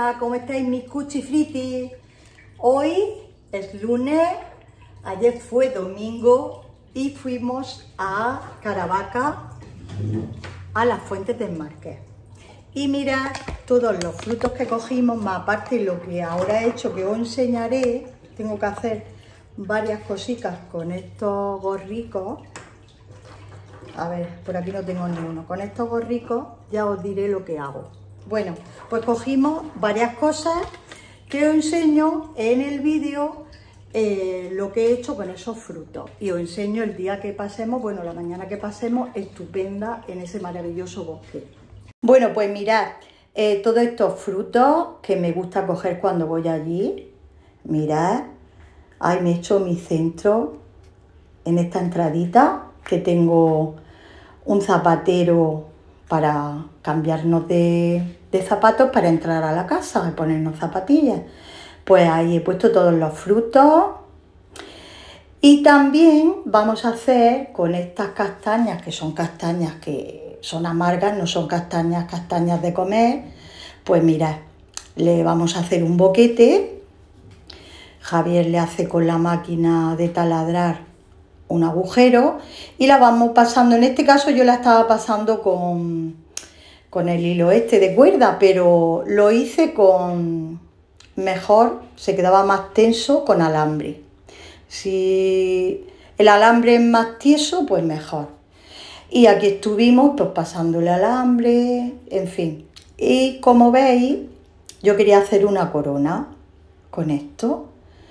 Hola, ¿cómo estáis mis cuchifritis? Hoy es lunes, ayer fue domingo y fuimos a Caravaca, a las Fuentes del Marqués. Y mirad todos los frutos que cogimos, más aparte lo que ahora he hecho, que os enseñaré. Tengo que hacer varias cositas con estos gorricos. A ver, por aquí no tengo ni uno. Con estos gorricos ya os diré lo que hago. Bueno, pues cogimos varias cosas que os enseño en el vídeo lo que he hecho con esos frutos. Y os enseño el día que pasemos, bueno, la mañana que pasemos, estupenda en ese maravilloso bosque. Bueno, pues mirad, todos estos frutos que me gusta coger cuando voy allí. Mirad, ahí me he hecho mi centro en esta entradita, que tengo un zapatero para cambiarnos de zapatos para entrar a la casa y ponernos zapatillas. Pues ahí he puesto todos los frutos. Y también vamos a hacer con estas castañas, que son castañas que son amargas, no son castañas de comer. Pues mirad, le vamos a hacer un boquete. Javier le hace con la máquina de taladrar un agujero y la vamos pasando. En este caso yo la estaba pasando con el hilo este de cuerda, pero lo hice con mejor, se quedaba más tenso con alambre. Si el alambre es más tieso, pues mejor. Y aquí estuvimos pues pasándole alambre, en fin. Y como veis, yo quería hacer una corona con esto.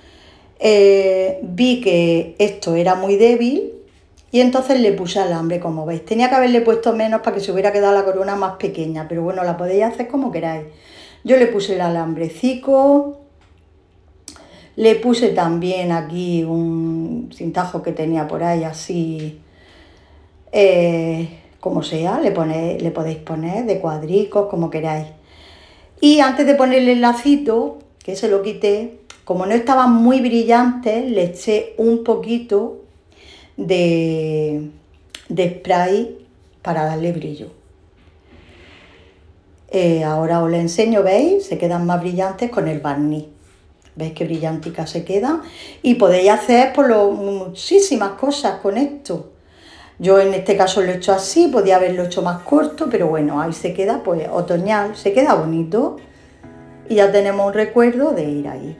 Vi que esto era muy débil y entonces le puse alambre, como veis. Tenía que haberle puesto menos para que se hubiera quedado la corona más pequeña, pero bueno, la podéis hacer como queráis. Yo le puse el alambrecito, le puse también aquí un cintajo que tenía por ahí, así, como sea, le podéis poner de cuadricos, como queráis. Y antes de ponerle el lacito, que se lo quité, como no estaban muy brillantes, le eché un poquito de spray para darle brillo. Ahora os lo enseño, ¿veis? Se quedan más brillantes con el barniz. ¿Veis qué brillanticas se quedan? Y podéis hacer muchísimas cosas con esto. Yo en este caso lo he hecho así, podía haberlo hecho más corto, pero bueno, ahí se queda pues otoñal, se queda bonito. Y ya tenemos un recuerdo de ir ahí.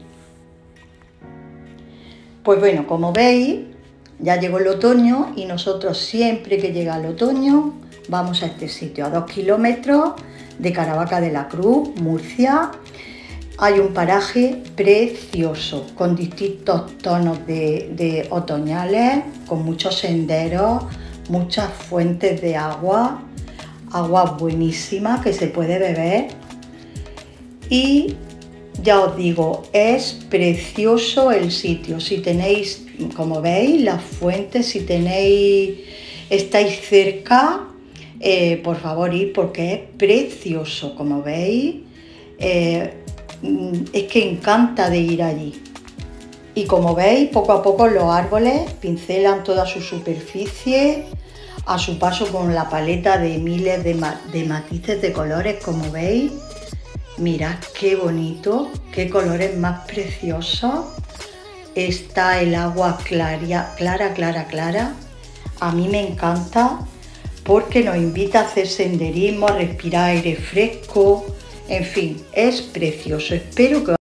Pues bueno, como veis, ya llegó el otoño y nosotros siempre que llega el otoño vamos a este sitio, a 2 kilómetros de Caravaca de la Cruz, Murcia. Hay un paraje precioso, con distintos tonos de otoñales, con muchos senderos, muchas fuentes de agua buenísima que se puede beber. Y ya os digo, es precioso el sitio. Si tenéis, como veis, las fuentes, si estáis cerca, por favor id, porque es precioso, como veis. Es que encanta de ir allí. Y como veis, poco a poco los árboles pincelan toda su superficie a su paso con la paleta de miles de matices de colores, como veis. Mirad qué bonito, qué colores más preciosos. Está el agua clara. A mí me encanta porque nos invita a hacer senderismo, a respirar aire fresco. En fin, es precioso. Espero que